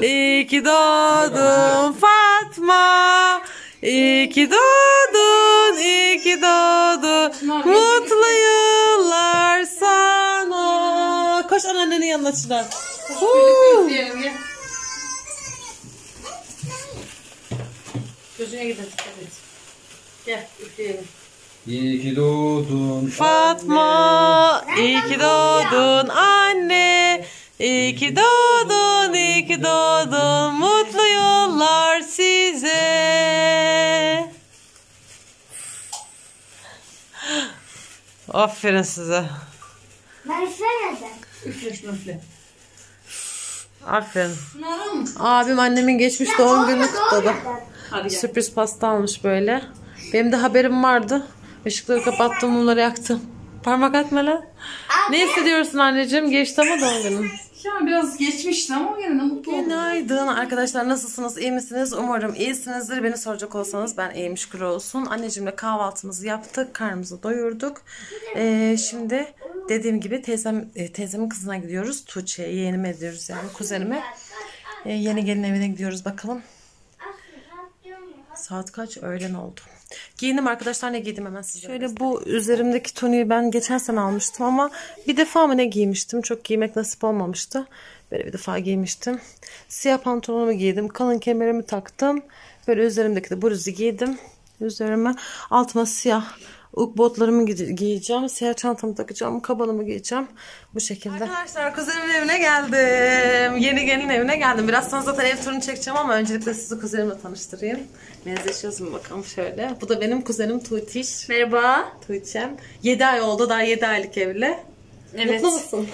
İyi ki doğdun Fatma. İyi ki doğdun, iyi ki doğdun. Mutlu yıllar sana. Koş anneannenin yanına Çınar. Gözüne gidelim. Evet. Gel üfleyelim. İyi ki doğdun Fatma, iyi ki doğdun anne. İyi ki doğdun, iyi ki doğdun. Mutlu yıllar size. Aferin size. Versene de. Üfle şunu üfle. Aferin. Şunlarım. Abim annemin geçmiş doğum gününü kutladı. Hadi gel. Sürpriz pasta almış böyle. Benim de haberim vardı. Işıkları kapattım, mumları yaktım. Parmak atma lan. Ne hissediyorsun anneciğim? Geçti ama doğum günün. Ya biraz geçmişti ama yine de mutlu oldum. Günaydın arkadaşlar, nasılsınız, iyi misiniz? Umarım iyisinizdir. Beni soracak olsanız ben iyiyim, şükür olsun. Anneciğimle kahvaltımızı yaptık, karnımızı doyurduk. Şimdi dediğim gibi teyzemin kızına gidiyoruz. Tuğçe'ye, yeğenime gidiyoruz yani, kuzenime. Yeni gelin evine gidiyoruz bakalım. Saat kaç? Öğlen oldu. Giyindim arkadaşlar, ne giydim hemen size. Şöyle bu üzerimdeki tuniği ben geçen sene almıştım ama bir defa mı ne giymiştim? Çok giymek nasip olmamıştı. Böyle bir defa giymiştim. Siyah pantolonumu giydim. Kalın kemerimi taktım. Böyle üzerimdeki de bluzu giydim. Üzerime altıma siyah botlarımı giyeceğim. Siyah çantamı takacağım. Kabanımı giyeceğim. Bu şekilde. Arkadaşlar kuzenimin evine geldim. Yeni gelin evine geldim. Biraz sonra zaten ev turunu çekeceğim ama öncelikle sizi kuzenimle tanıştırayım. Benzeşiyoruz mu bakalım şöyle. Bu da benim kuzenim Tuğtiş. Merhaba. Tuğçe'm. 7 ay oldu. Daha 7 aylık evli. Evet. Mutlu musun?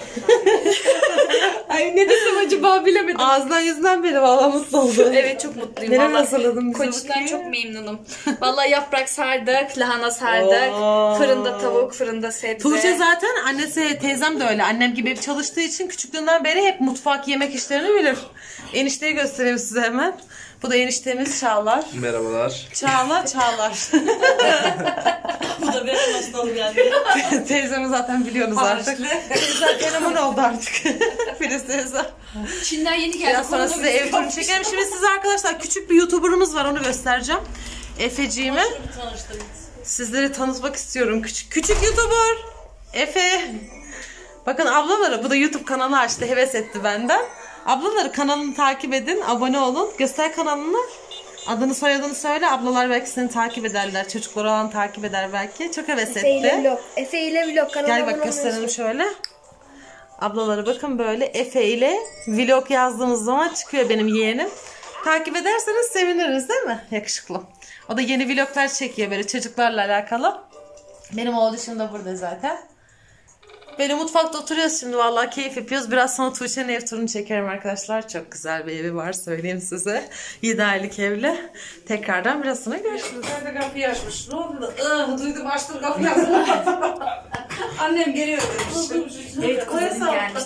Ay ne desem acaba bilemedim. Ağzından yüzünden beri valla mutlu oldum. Evet çok mutluyum. Neler Vallahi hazırladın bize Koç'tan bakayım? çok memnunum. Vallahi yaprak sardık, lahana sardık. Oo. Fırında tavuk, fırında sebze. Tuğçe zaten annesi, teyzem de öyle. Annem gibi hep çalıştığı için küçüklüğünden beri hep mutfak, yemek işlerini bilir. Enişteyi göstereyim size hemen. Bu da eniştemiz Çağlar. Merhabalar. Çağlar. Bu da benim hastalığım geldi. Teyzemi zaten biliyorsunuz artık. Teyzem fenomen oldu artık. Filiz teyze. Çin'den yeni geldi. Biraz sonra size ev turunu çekelim. Şimdi size arkadaşlar küçük bir YouTuber'ımız var, onu göstereceğim. Efeciğimi. Sizleri tanıtmak istiyorum. Küçük YouTuber. Efe. Bakın ablaları, bu da YouTube kanalı açtı. Heves etti benden. Ablaları kanalını takip edin. Abone olun. Göster kanalını. Adını soyadını söyle. Ablalar belki seni takip ederler. Çocuklar olan takip eder belki. Çok heves Efe ile etti. vlog. Efe ile vlog kanalı. Gel bak gösterelim şöyle. Ablaları bakın böyle Efe ile vlog yazdığımız zaman çıkıyor benim yeğenim. Takip ederseniz seviniriz değil mi? Yakışıklı. O da yeni vloglar çekiyor böyle çocuklarla alakalı. Benim oğlum da burada zaten. Böyle mutfakta oturuyoruz şimdi, vallahi keyif yapıyoruz. Biraz sonra Tuğçe'nin ev turunu çekerim arkadaşlar. Çok güzel bir evi var, söyleyeyim size. 7 aylık evli. Tekrardan biraz sonra görüşürüz. Nerede kapıyı açmış? Ne oldu da? Duydum açtım kapıyı açtım. Annem geliyor demiş. Evet kuzenim gelmiş.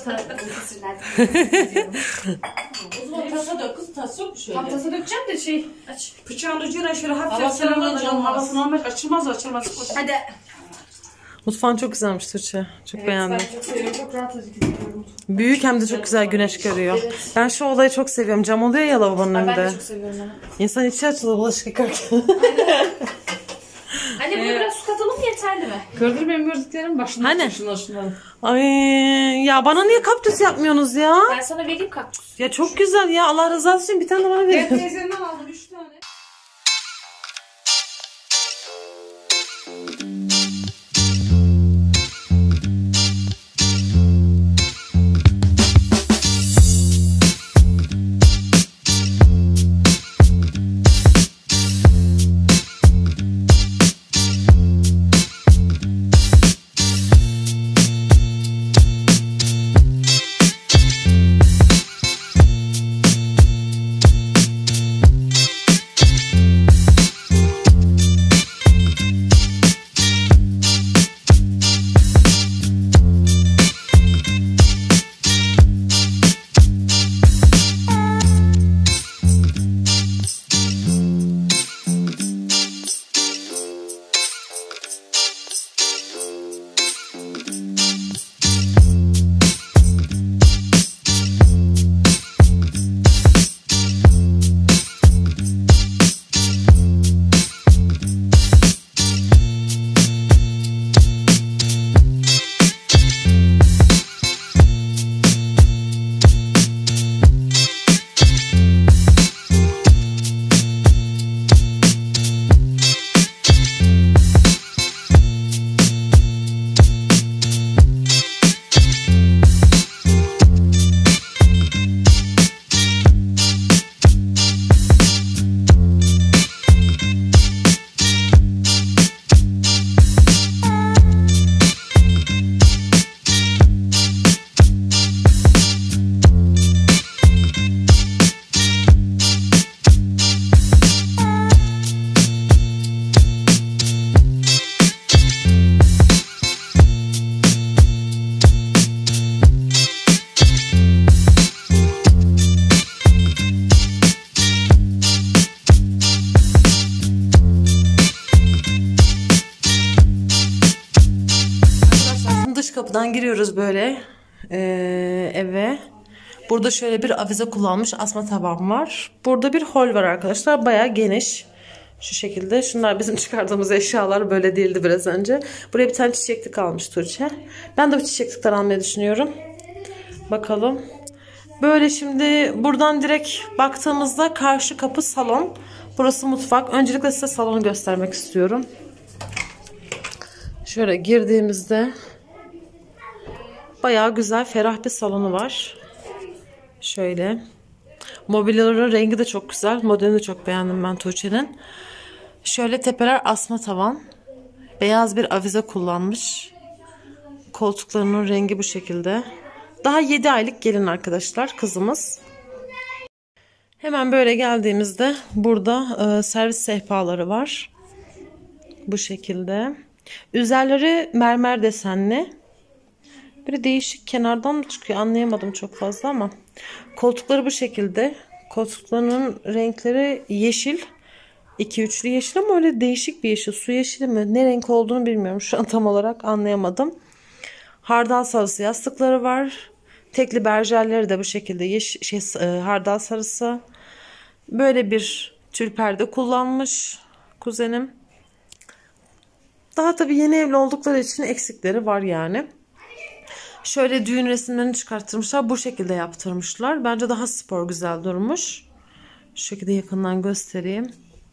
O zaman tasa dök kız, tas yok mu şöyle? Haftası dökeceğim de şey aç. Bıçağın ucuyla şöyle hafif Havasını alacağım, havasını almak açılmaz. Hadi. Mutfağın çok güzelmiş Tuğçe. Çok beğendim. Ben çok seviyorum, çok rahat gidiyorum. Büyük, hem de çok güzel güneş görüyor. Ben şu olayı çok seviyorum. Cam oluyor ya lavabonun Ben önünde. de çok seviyorum onu. İnsan içi açılıyor bulaşık yıkarken. Anne buna biraz su katalım yeterli mi? Gördün benim gördüklerim başına. Hani? Şunlar. Ay ya, bana niye kaktüs yapmıyorsunuz ya? Ben sana vereyim kaktüs. Ya çok güzel ya, Allah rızası için bir tane de bana Ben verin. teyzemden aldım 3 tane. kapıdan giriyoruz böyle eve. Burada şöyle bir avize kullanmış asma taban var. Burada bir hol var arkadaşlar. Bayağı geniş. Şu şekilde. Şunlar bizim çıkardığımız eşyalar, böyle değildi biraz önce. Buraya bir tane çiçeklik almış Tuğçe. Ben de bu çiçeklikten almayı düşünüyorum. Bakalım. Böyle şimdi buradan direkt baktığımızda karşı kapı salon. Burası mutfak. Öncelikle size salonu göstermek istiyorum. Şöyle girdiğimizde bayağı güzel, ferah bir salonu var. Şöyle. Mobilyaların rengi de çok güzel. Modelini de çok beğendim ben Tuğçe'nin. Şöyle tepeler asma tavan. Beyaz bir avize kullanmış. Koltuklarının rengi bu şekilde. Daha 7 aylık gelin arkadaşlar kızımız. Hemen böyle geldiğimizde burada servis sehpaları var. Bu şekilde. Üzerleri mermer desenli. Böyle değişik kenardan mı çıkıyor anlayamadım çok fazla ama. Koltukları bu şekilde. Koltuklarının renkleri yeşil. 2-3'lü yeşil ama öyle değişik bir yeşil. Su yeşili mi? Ne renk olduğunu bilmiyorum. Şu an tam olarak anlayamadım. Hardal sarısı yastıkları var. Tekli berjerleri de bu şekilde hardal sarısı. Böyle bir tül perde kullanmış kuzenim. Daha tabii yeni evli oldukları için eksikleri var yani. Şöyle düğün resimlerini çıkarttırmışlar. Bu şekilde yaptırmışlar. Bence daha spor, güzel durmuş. Şu şekilde yakından göstereyim.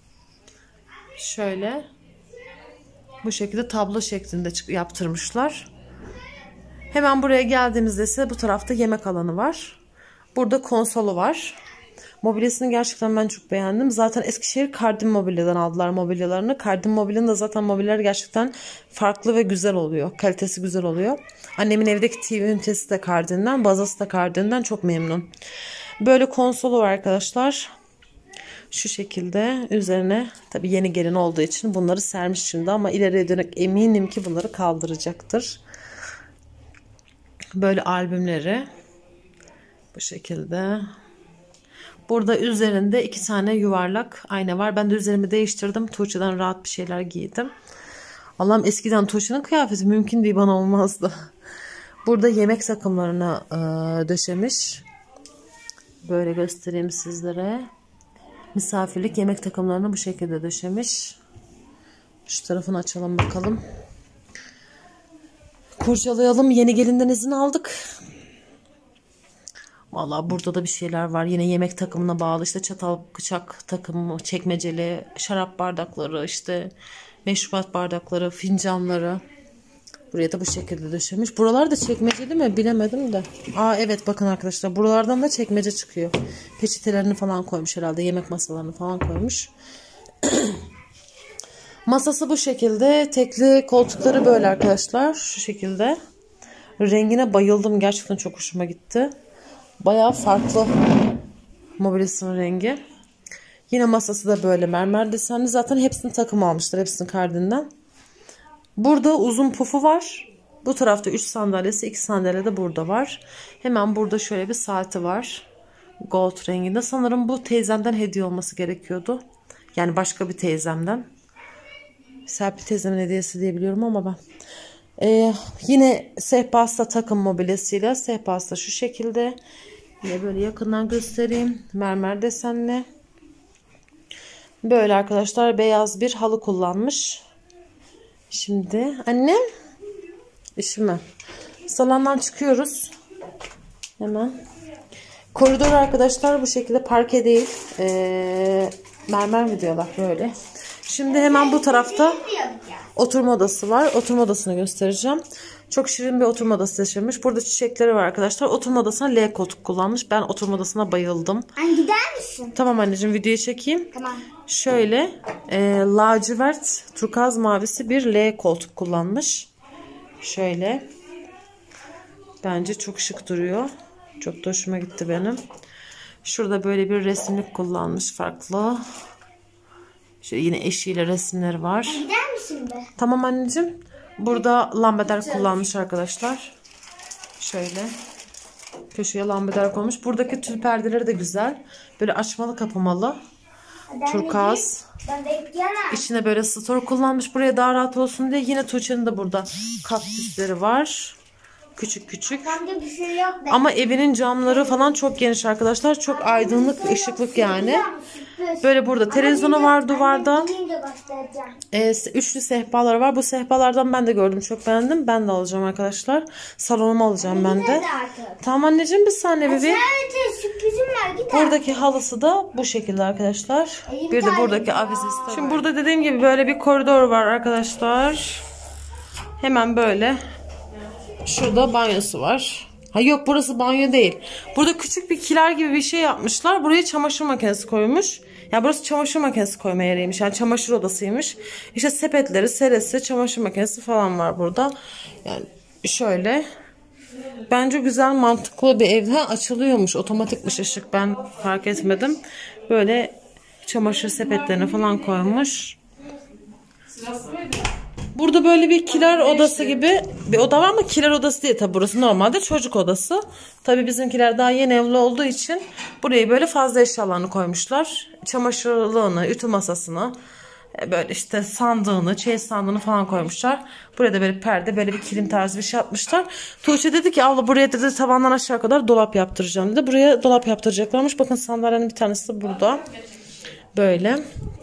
Şöyle. Bu şekilde tablo şeklinde yaptırmışlar. Hemen buraya geldiğimizde ise bu tarafta yemek alanı var. Burada konsolu var. Mobilyasını gerçekten ben çok beğendim. Zaten Eskişehir Kardin Mobilya'dan aldılar mobilyalarını. Kardin Mobilya'nın da zaten mobilyaları gerçekten farklı ve güzel oluyor. Kalitesi güzel oluyor. Annemin evdeki TV ünitesi de Kardin'den, bazası da Kardin'den, çok memnun. Böyle konsolu var arkadaşlar. Şu şekilde üzerine tabii yeni gelin olduğu için bunları sermiş şimdi ama ileriye dönük eminim ki bunları kaldıracaktır. Böyle albümleri bu şekilde. Burada üzerinde 2 tane yuvarlak ayna var. Ben de üzerimi değiştirdim. Tuğçe'den rahat bir şeyler giydim. Allah'ım, eskiden Tuğçe'nin kıyafeti mümkün değil, bana olmazdı. Burada yemek takımlarını döşemiş. Böyle göstereyim sizlere. Misafirlik yemek takımlarını bu şekilde döşemiş. Şu tarafını açalım bakalım. Kurcalayalım. Yeni gelinden izin aldık. Vallahi burada da bir şeyler var. Yine yemek takımına bağlı. İşte çatal, bıçak takımı, çekmeceli, şarap bardakları, işte meşrubat bardakları, fincanları. Buraya da bu şekilde döşemiş. Buralar da çekmeceli mi bilemedim de. Evet, bakın arkadaşlar, buralardan da çekmece çıkıyor. Peçetelerini falan koymuş herhalde. Yemek masalarını falan koymuş. Masası bu şekilde. Tekli koltukları böyle arkadaşlar. Şu şekilde. Rengine bayıldım. Gerçekten çok hoşuma gitti. Bayağı farklı mobilyasının rengi. Yine masası da böyle mermer desenli. Zaten hepsini takım almışlar. Hepsini Kardin'den. Burada uzun pufu var. Bu tarafta 3 sandalyesi, 2 sandalye de burada var. Hemen burada şöyle bir saati var. Gold renginde. Sanırım bu teyzemden hediye olması gerekiyordu. Yani başka bir teyzemden. Serpil teyzemin hediyesi diye biliyorum ama ben. Yine sehpası da takım mobilyasıyla. Sehpası da şu şekilde. Yine böyle yakından göstereyim. Mermer desenli. Böyle arkadaşlar beyaz bir halı kullanmış. Şimdi annem işime. Salondan çıkıyoruz. Hemen. Koridor arkadaşlar bu şekilde, parke değil. Mermer mi diyorlar böyle. Şimdi hemen bu tarafta oturma odası var. Oturma odasını göstereceğim. Çok şirin bir oturma odası yaşamış. Burada çiçekleri var arkadaşlar. Oturma odasına L koltuk kullanmış. Ben oturma odasına bayıldım. Anne, gider misin? Tamam anneciğim, videoyu çekeyim. Tamam. Şöyle lacivert turkuaz mavisi bir L koltuk kullanmış. Şöyle. Bence çok şık duruyor. Çok da hoşuma gitti benim. Şurada böyle bir resimlik kullanmış farklı. Şöyle yine eşiyle resimleri var. Gider misin be? Tamam anneciğim. Burada lambader kullanmış arkadaşlar. Şöyle. Köşeye lambader koymuş. Buradaki tül perdeleri de güzel. Böyle açmalı kapamalı. Turkuaz. Ben bekliyorum. İçine böyle stor kullanmış. Buraya daha rahat olsun diye. Yine Tuğçe'nin de burada kaktüsleri var. Küçük küçük. Bende bir şey yok. Ama evinin camları falan çok geniş arkadaşlar. Çok aydınlık, ışıklık yani. Böyle burada televizyonu var duvarda. Üçlü sehpalar var. Bu sehpalardan ben de gördüm. Çok beğendim. Ben de alacağım arkadaşlar. Salonumu alacağım ben de. Tamam anneciğim bir saniye bebeğim. Sürprizim var. Buradaki halısı da bu şekilde arkadaşlar. Bir de buradaki avizesi de var. Şimdi burada dediğim gibi böyle bir koridor var arkadaşlar. Hemen böyle. Şurada banyosu var. Ha yok burası banyo değil. Burada küçük bir kiler gibi bir şey yapmışlar. Buraya çamaşır makinesi koymuş. Ya burası çamaşır makinesi koyma yeriymiş. Yani çamaşır odasıymış. İşte sepetleri, seresi, çamaşır makinesi falan var burada. Yani şöyle. Bence güzel, mantıklı bir ev. Ha, açılıyormuş. Otomatikmiş ışık. Ben fark etmedim. Böyle çamaşır sepetlerini falan koymuş. Burada böyle bir kiler odası gibi bir oda var ama kiler odası değil tabi, burası normalde çocuk odası. Tabi bizimkiler daha yeni evli olduğu için buraya böyle fazla eşyalarını koymuşlar. Çamaşırlığını, ütü masasını, böyle işte sandığını, çeyiz sandığını falan koymuşlar. Buraya da böyle perde, böyle bir kilim tarzı bir şey yapmışlar. Tuğçe dedi ki abla buraya dedi tavandan aşağı kadar dolap yaptıracağım dedi. Buraya dolap yaptıracaklarmış. Bakın sandalyenin bir tanesi de burada. Böyle.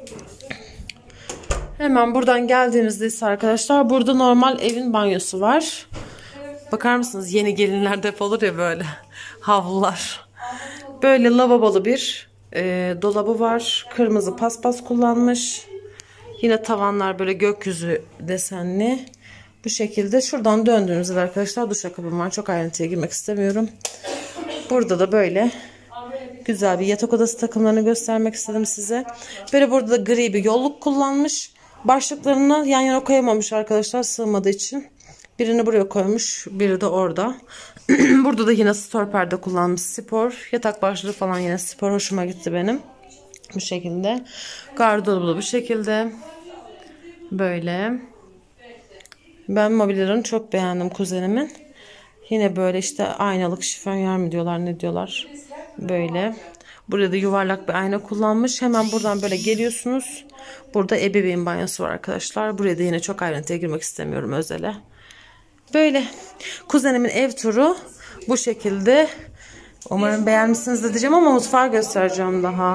Hemen buradan geldiğinizde ise arkadaşlar burada normal evin banyosu var. Bakar mısınız? Yeni gelinler hep olur ya böyle havlular. Böyle lavabolu bir dolabı var. Kırmızı paspas kullanmış. Yine tavanlar böyle gökyüzü desenli. Bu şekilde. Şuradan döndüğünüzde arkadaşlar duşakabim var. Çok ayrıntıya girmek istemiyorum. Burada da böyle güzel bir yatak odası takımlarını göstermek istedim size. Böyle burada da gri bir yolluk kullanmış. Başlıklarını yan yana koyamamış arkadaşlar sığmadığı için. Birini buraya koymuş, biri de orada. Burada da yine stor perde kullanmış, spor. Yatak başlığı falan yine spor, hoşuma gitti benim. Bu şekilde. Gardırobı da bu şekilde. Böyle. Ben mobilyalarını çok beğendim kuzenimin. Yine böyle işte aynalık şifonyer mi diyorlar, ne diyorlar. Böyle. Burada yuvarlak bir ayna kullanmış. Hemen buradan böyle geliyorsunuz. Burada ebeveyn banyosu var arkadaşlar. Buraya da yine çok ayrıntıya girmek istemiyorum özele. Böyle. Kuzenimin ev turu bu şekilde. Umarım beğenmişsiniz diyeceğim ama mutfağı göstereceğim daha.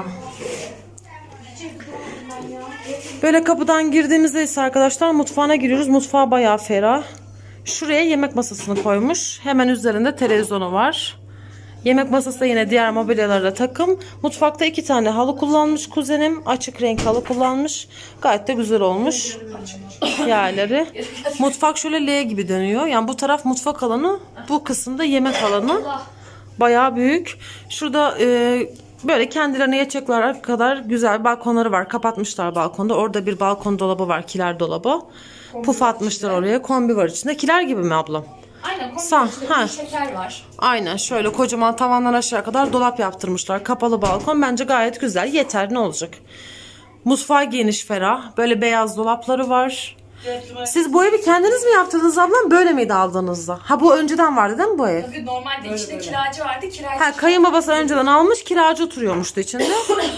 Böyle kapıdan girdiğimizde ise arkadaşlar mutfağına giriyoruz. Mutfağı bayağı ferah. Şuraya yemek masasını koymuş. Hemen üzerinde televizyonu var. Yemek masası da yine diğer mobilyalarla takım. Mutfakta 2 tane halı kullanmış kuzenim. Açık renk halı kullanmış. Gayet de güzel olmuş. Yerleri. Mutfak şöyle L gibi dönüyor. Yani bu taraf mutfak alanı. Bu kısımda yemek alanı. Bayağı büyük. Şurada böyle kendilerine yetecekler kadar güzel balkonları var. Kapatmışlar balkonda. Orada bir balkon dolabı var. Kiler dolabı. Puf atmışlar oraya. Kombi var içinde. Kiler gibi mi ablam? Aynen. Bir şeker var. Aynen şöyle kocaman tavandan aşağı kadar dolap yaptırmışlar. Kapalı balkon. Bence gayet güzel. Yeter, ne olacak? Mutfağı geniş, ferah. Böyle beyaz dolapları var. Siz bu evi kendiniz mi yaptırdınız ablam? Böyle miydi aldığınızda? Ha bu önceden vardı değil mi bu ev? Tabii normalde içinde kiracı vardı. Kiracı. Ha kayınbabası önceden almış, kiracı oturuyormuştu içinde.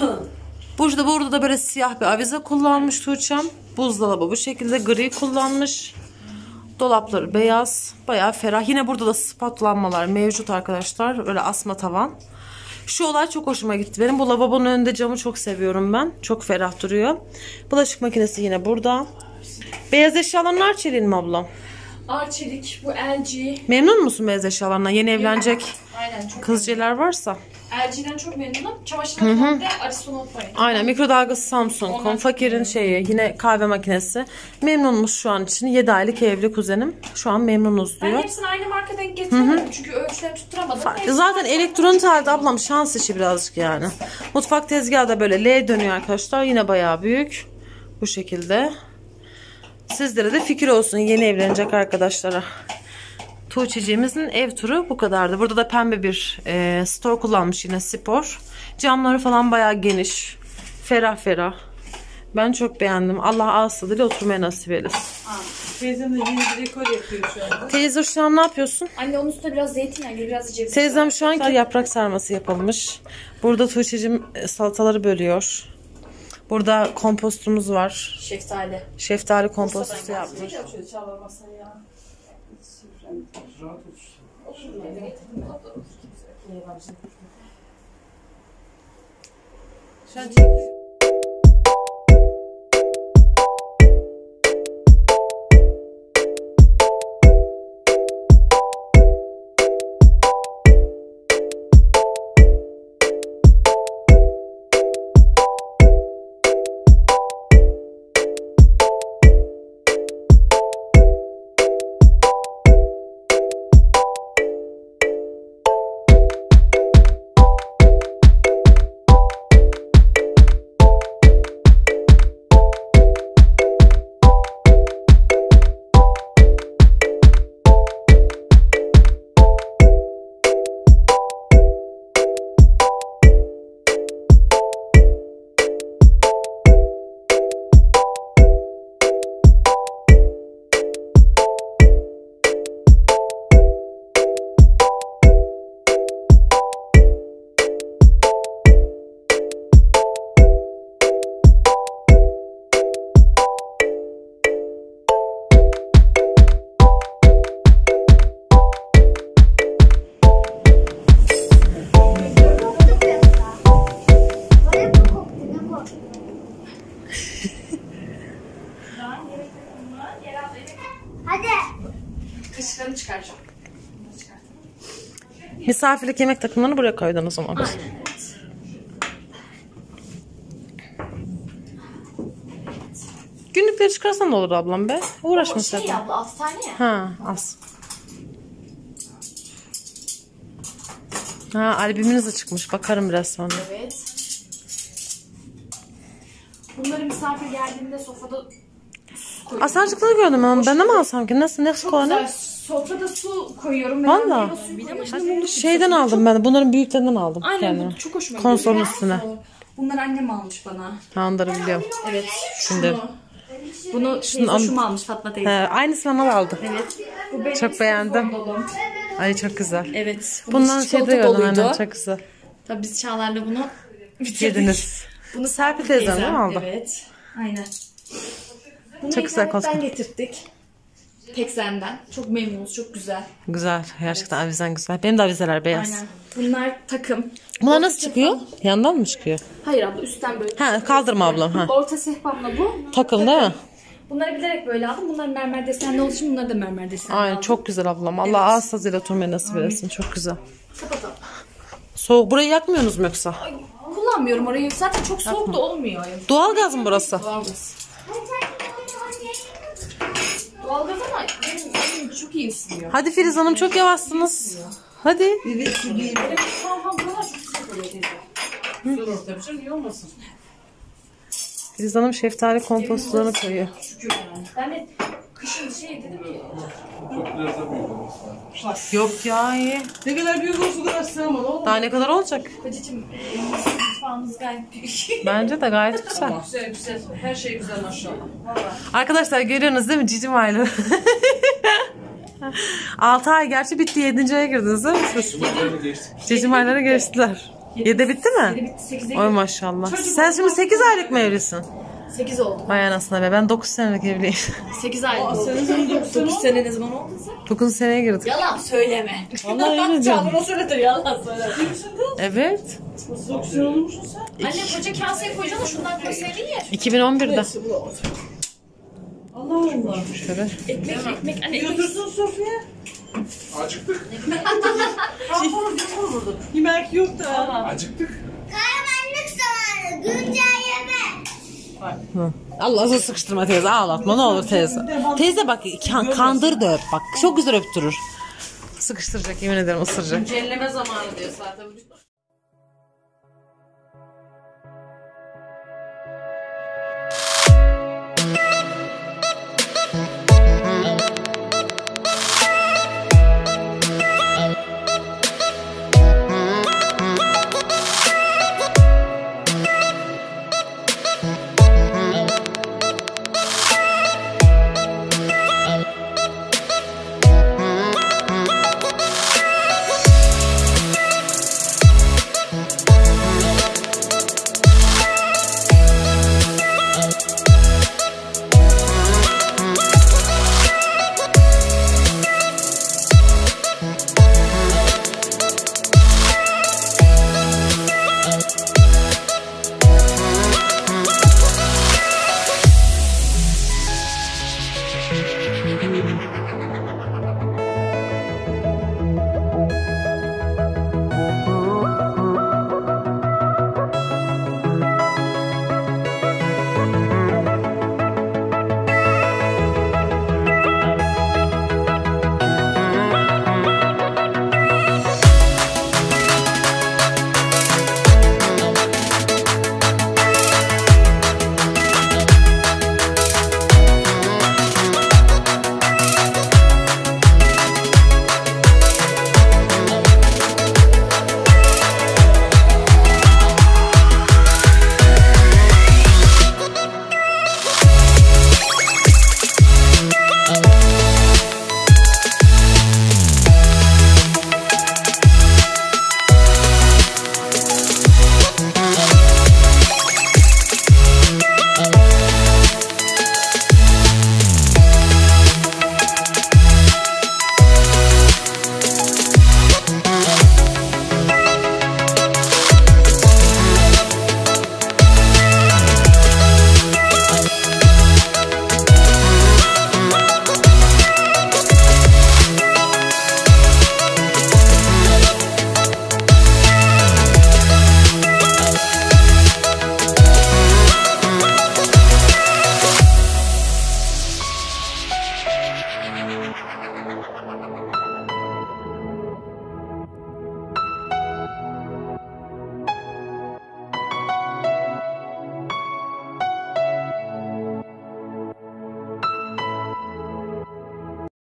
Burada da böyle siyah bir avize kullanmış Tuğçe'm. Buzdolabı bu şekilde gri kullanmış. Dolapları beyaz. Bayağı ferah. Yine burada da spotlanmalar mevcut arkadaşlar. Öyle asma tavan. Şu olay çok hoşuma gitti. Benim bu lavabonun önünde camı çok seviyorum ben. Çok ferah duruyor. Bulaşık makinesi yine burada. Beyaz eşyaların Arçelik'in mi ablam? Arçelik, bu LG. Memnun musun beyaz eşyalarına? Yeni evlenecek Aynen, çok kızcılar varsa. LG'den çok memnunum. Çamaşır makinemde Aristonot var. Aynen, mikrodalgası Samsung. Fakir'in şeyi, yine kahve makinesi. Memnunmuş şu an için. 7 aylık evli kuzenim. Şu an memnunuz diyor. Ben hepsini aynı marka denk getiremedim. Çünkü ölçüleri tutturamadım. Zaten elektronik halde ablam şans işi birazcık yani. Mutfak tezgahı da böyle L dönüyor arkadaşlar. Yine bayağı büyük. Bu şekilde. Sizlere de fikir olsun yeni evlenecek arkadaşlara. Tuğçeciğimizin ev turu bu kadardı. Burada da pembe bir store kullanmış yine, spor. Camları falan bayağı geniş. Ferah ferah. Ben çok beğendim. Allah ağız tadıyla oturmaya nasip eylesin. Teyzem de yeni bir dekor yapıyor şu anda. Teyze şu an ne yapıyorsun? Anne onun üstüne biraz zeytinyağı gibi, biraz ceviz. Teyzem şu anki yaprak sarması yapılmış. Burada Tuğçeciğim salataları bölüyor. Burada kompostumuz var. Şeftali. Şeftali kompostu yapmış. Rahat olsun. Şu an çekiyor. Hadi. Kaşıklarını çıkaracağım. Misafirlik yemek takımlarını buraya koydun o zaman. Günlükleri çıkarsan da olur ablam be. Uğraşma sen. Şey abla 6 tane ya. Ha az. Ha albümünüz de çıkmış. Bakarım biraz sonra. Evet. Bunları misafir geldiğinde sofrada koyuyorum. Asarcıkları gördüm ben. Ben de mi alsam ki? Nasıl? Ne Çok konu? güzel. Sofrada su koyuyorum. ve Valla. meyve suyu koyuyorum. Şeyden aldım ben de. Bunların büyüklerinden aldım. Aynen kendime. bu çok hoşuma gidiyor. Konsolun üstüne. Bunları annem almış bana. Ha onları biliyorum. Evet. Şimdi. Bunu teyze almış Fatma teyze. He, aynısını bana aldı. Evet. Bu benim Çok beğendim. dolum. Ay çok güzel. Evet. Bundan şey çikolata diyordum doluydu. aynen çok güzel. Tabii biz Çağlar'la bunu bitirdik. Yediniz. Bunu Serpil teyzem değil mi aldı? Evet. Aynen. Bunu Çok güzel internetten kostüm. getirttik. Tekzen'den. Çok memnunuz. Çok güzel. Güzel. Gerçekten avizen güzel. Benim de avizeler beyaz. Aynen. Bunlar takım. Bunlar nasıl çıkıyor? Yandan mı çıkıyor? Hayır abla üstten böyle. Ha kaldırma ablam. Ha. Orta sehpamla bu. Takım değil mi? Bunları bilerek böyle aldım. Bunlar mermer desenli olduğu için bunları da mermer desenli Aynen aldım. çok güzel ablam. Allah ağız tadıyla oturmayı nasip eylesin. Çok güzel. Kapatalım. Soğuk. Burayı yakmıyorsunuz mu yoksa? Kullanmıyorum orayı. Zaten çok soğuk da olmuyor. Doğalgaz mı burası? Doğalgaz. Doğalgaz ama benim çok iyi ısınıyor. Hadi Filiz Hanım çok yavaşsınız. Hadi. Evet, süreyim. Evet şu an falan buralar çok sıcak oluyor teyze. Güzel orta bir şey, niye olmasın? Filiz Hanım şeftali kompostlarını koyuyor. Şükür yani. Ben de kışın şey dedim ya. Çok biraz da büyük. Yok ya iyi. Ne kadar büyük olsa o kadar sığamadı oğlum. Daha ne kadar olacak? Kocacığım mutfağımız gayet büyük. Bence de gayet güzel. Güzel güzel. Her şey güzel maşallah. Vallahi. Arkadaşlar görüyorsunuz değil mi? Cicim aile. 6 ay gerçi bitti. 7. aya girdiniz değil mi siz? Cicim ayları geçtiler. 7 bitti mi? 7 bitti 8'e Oy maşallah. Sen şimdi 8 aylık mı evlisin? 8 oldu. Vay anasına be. Ben 9 senelik evliyim. 8 ay oldu. 9 sene ne zaman oldun sen? 9 seneye girdik. Yalan söyleme. Vallahi yemin ediyorum. Çağlar o söyledir yalan söyleme. Evet. Çok güzel olmuşsun sen. Anne koca kaseye koyacaksın da şundan koysaydın ya. 2011'de. Allah Allah. Şöyle. Ekmek anne ekmek. Götürsün Sofya. Acıktık. Yemek yok da. Acıktık. Kahramanlık zamanı. Güncel yemek. Allah'ını sıkıştırma teyze. Ağlatma ne olur teyze. Teyze bak kandır da öp bak. Çok güzel öptürür. Sıkıştıracak yemin ederim ısıracak. Celleme zamanı diyor zaten.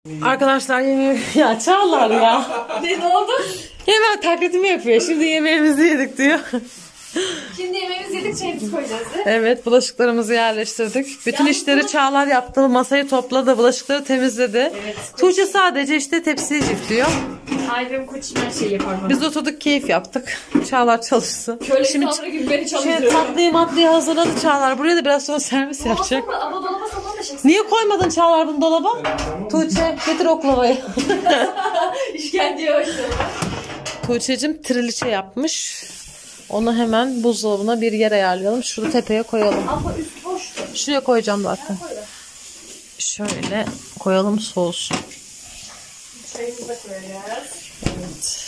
Arkadaşlar yemeği... Ya Çağlar ya. Ne oldu? Hemen taklitimi yapıyor. Şimdi yemeğimizi yedik diyor. Şimdi yemeğimizi yedik, çayımızı koyacağız. Evet, bulaşıklarımızı yerleştirdik. Bütün işleri Çağlar yaptı. Masayı topladı, bulaşıkları temizledi. Evet, Tuğçe sadece işte tepsiyi cifliyor. Ay benim koçum her şeyi yapar bana. Biz oturduk, keyif yaptık. Çağlar çalışsın. Köle Şimdi insanları gibi beni çalıştırıyor. tatlıyı hazırladı Çağlar. Buraya da biraz sonra servis yapacak. Ama dolaba sapan da şey. Niye koymadın Çağlar bunu dolaba? Tuğçe getir oklavayı. İşkenceye başladı. Tuğçe'cim triliçe yapmış. Onu hemen buzdolabına bir yer ayarlayalım. Şurada tepeye koyalım. Ama üst boştu. Şuraya koyacağım zaten. Şöyle koyalım, soğusun. Çayımızı da koyacağız. Evet.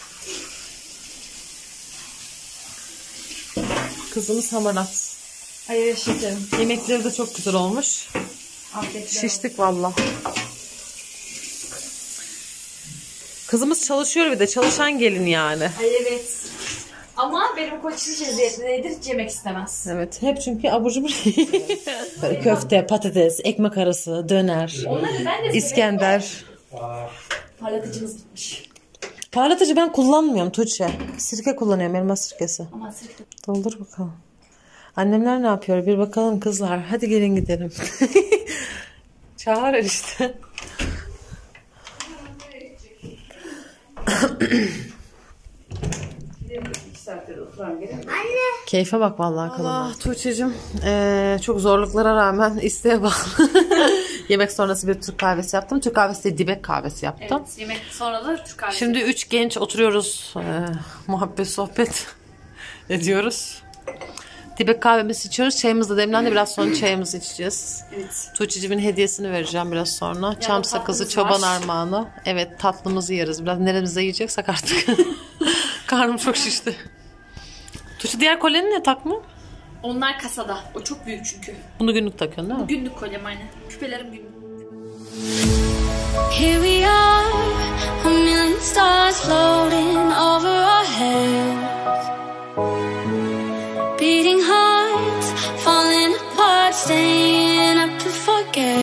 Kızımız hamarat. Hayır şekerim. Yemekleri de çok güzel olmuş. Afiyetler. Şiştik valla. Kızımız çalışıyor, bir de çalışan gelin yani. Ay evet. Ama benim koçum nedir? Yemek istemez. Evet, hep çünkü abur cubur. Böyle köfte, patates, ekmek arası, döner, Onları ben de İskender. parlatıcımız bitmiş. Parlatıcı ben kullanmıyorum Tuğçe. Sirke kullanıyorum, elma sirkesi. Ama sirke. Doldur bakalım. Annemler ne yapıyor? Bir bakalım kızlar. Hadi gelin gidelim. Çağır işte. Keyfe bak vallahi kalın. Allah Tuğçe'cim çok zorluklara rağmen isteğe bağlı. Yemek sonrası bir Türk kahvesi yaptım. Türk kahvesi değil, dibek kahvesi yaptım. Evet, yemek sonra da Türk kahvesi. Şimdi 3 genç oturuyoruz. Muhabbet sohbet ediyoruz. Dibek kahvemizi içiyoruz. Çayımız da demlendi. Biraz sonra çayımızı içeceğiz. Evet. Tuğçe'cimin hediyesini vereceğim biraz sonra. Çam sakızı, tatlımız çoban var. armağanı. Evet, tatlımızı yeriz. Biraz neremize yiyeceksek artık. Karnım çok şişti. Tuğçe diğer kolyeni ne takma? Onlar kasada. O çok büyük çünkü. Bunu günlük takıyorsun değil mi? Günlük kolyem aynen. Küpelerim günlük. Here we are.